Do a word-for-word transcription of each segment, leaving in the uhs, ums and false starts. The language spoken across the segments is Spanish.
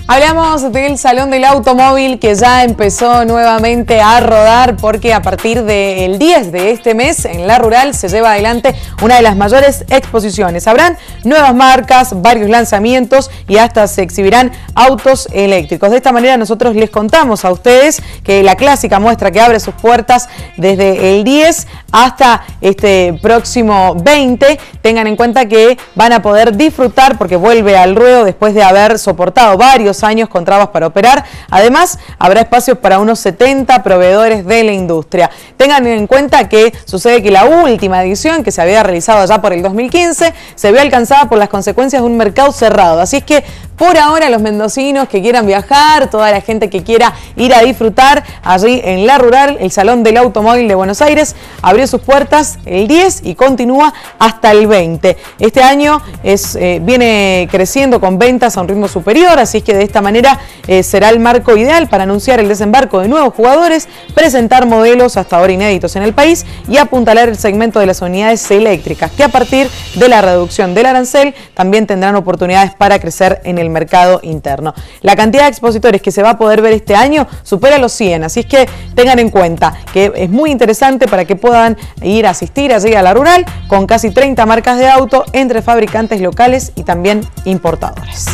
Hablamos del Salón del Automóvil que ya empezó nuevamente a rodar porque a partir del diez de este mes en La Rural se lleva adelante una de las mayores exposiciones. Habrán nuevas marcas, varios lanzamientos y hasta se exhibirán autos eléctricos. De esta manera nosotros les contamos a ustedes que la clásica muestra que abre sus puertas desde el diez hasta este próximo veinte. Tengan en cuenta que van a poder disfrutar porque vuelve al ruedo después de haber soportado varios años con trabas para operar. Además, habrá espacios para unos setenta proveedores de la industria. Tengan en cuenta que sucede que la última edición, que se había realizado ya por el dos mil quince, se vio alcanzada por las consecuencias de un mercado cerrado. Así es que por ahora los mendocinos que quieran viajar, toda la gente que quiera ir a disfrutar allí en La Rural, el Salón del Automóvil de Buenos Aires abrió sus puertas el diez y continúa hasta el veinte. Este año es, eh, viene creciendo con ventas a un ritmo superior, así es que de esta manera eh, será el marco ideal para anunciar el desembarco de nuevos jugadores, presentar modelos hasta ahora inéditos en el país y apuntalar el segmento de las unidades eléctricas, que a partir de la reducción del arancel también tendrán oportunidades para crecer en el mercado interno. La cantidad de expositores que se va a poder ver este año supera los cien, así es que tengan en cuenta que es muy interesante para que puedan ir a asistir allí a La Rural con casi treinta marcas de auto entre fabricantes locales y también importadores.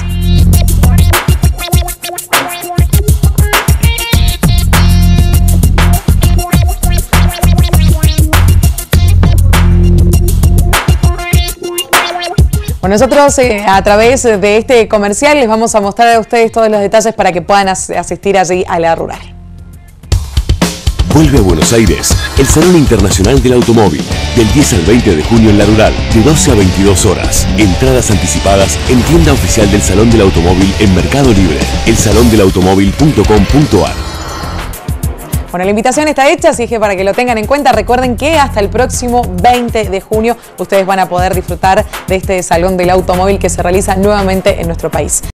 Bueno, nosotros eh, a través de este comercial les vamos a mostrar a ustedes todos los detalles para que puedan as asistir allí a La Rural. Vuelve a Buenos Aires el Salón Internacional del Automóvil, del diez al veinte de junio en La Rural, de doce a veintidós horas. Entradas anticipadas en tienda oficial del Salón del Automóvil en Mercado Libre, el salón del automóvil punto com punto ar. Bueno, la invitación está hecha, así que para que lo tengan en cuenta, recuerden que hasta el próximo veinte de junio ustedes van a poder disfrutar de este Salón del Automóvil que se realiza nuevamente en nuestro país.